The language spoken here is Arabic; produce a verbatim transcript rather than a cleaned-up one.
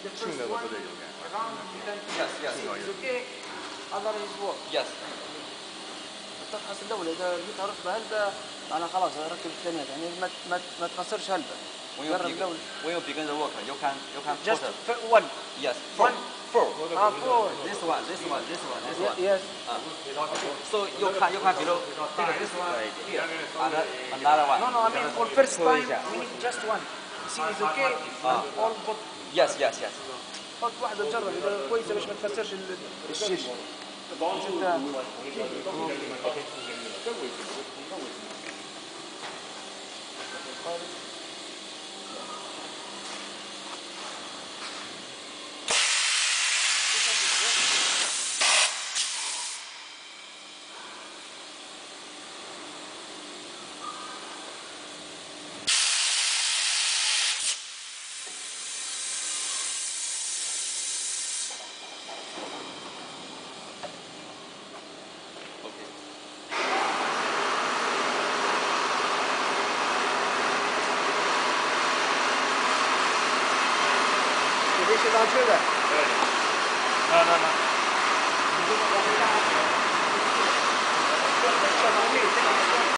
the first one around ten. Yes, yes. It's okay. Other is work. Yes. تفحص الاول اذا لقيتها ركبه هلبه انا خلاص اركب الثانيه يعني ما ما ما تخسرش هلبه. When you begin, when you begin the work, you can you can just put one. Yes, four. One. Four. Ah, four. This one, this one, this one, this one. Yes. Uh, so you can you can below take this one here and another one. No, no. I mean for first time we need just one. See, it's okay. Ah. All but. Yes, yes, yes. حط واحده نجرب اذا كويسه باش ما تفسرش الشيش.这是当车的。 对。那那那。